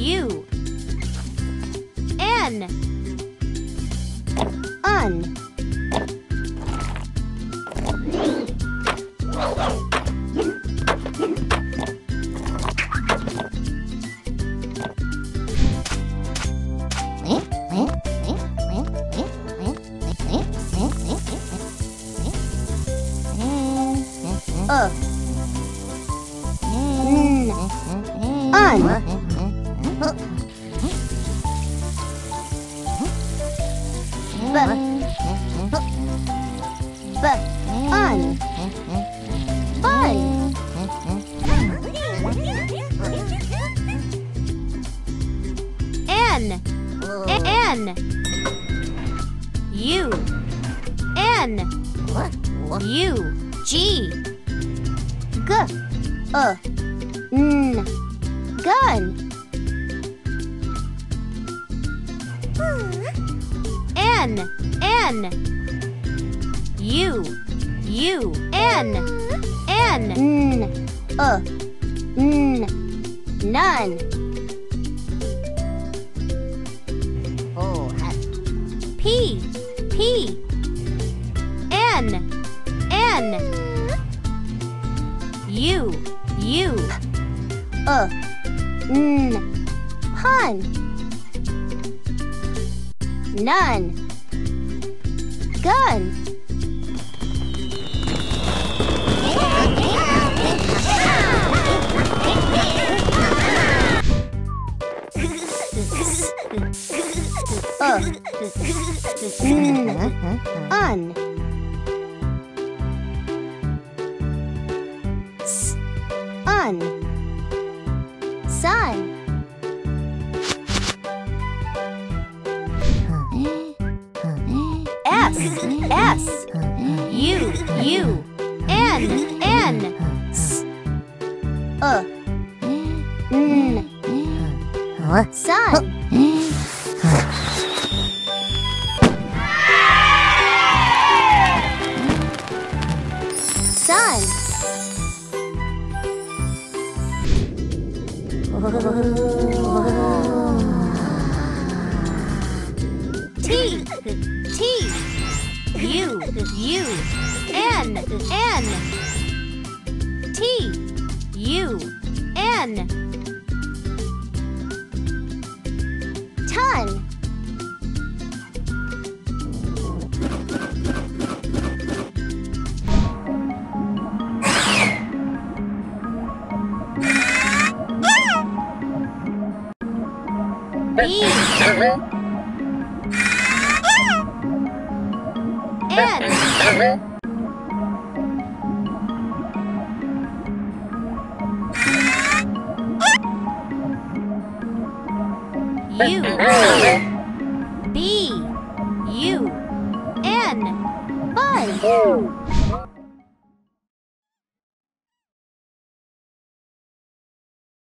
U N Un Un Un Fun N U N U G G N Gun N U N None P N U Pun None Gun Un Un Sun S U N Sun Sun T U N T U N Ton B N U B U N Bun